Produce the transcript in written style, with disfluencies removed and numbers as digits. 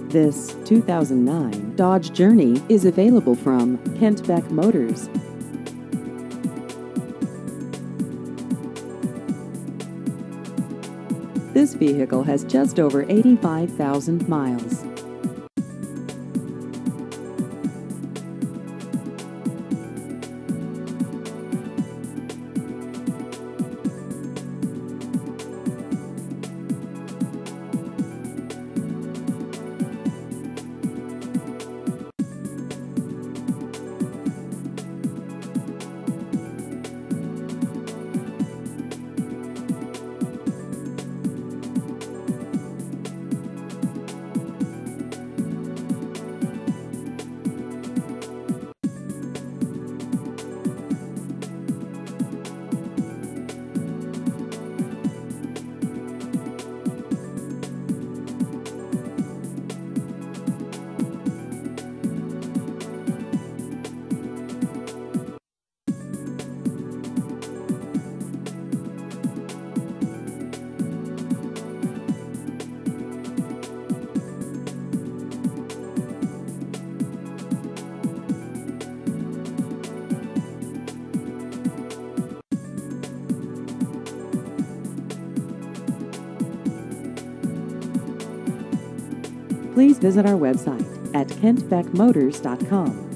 This 2009 Dodge Journey is available from Kent Beck Motors. This vehicle has just over 85,000 miles. Please visit our website at kentbeckmotors.com.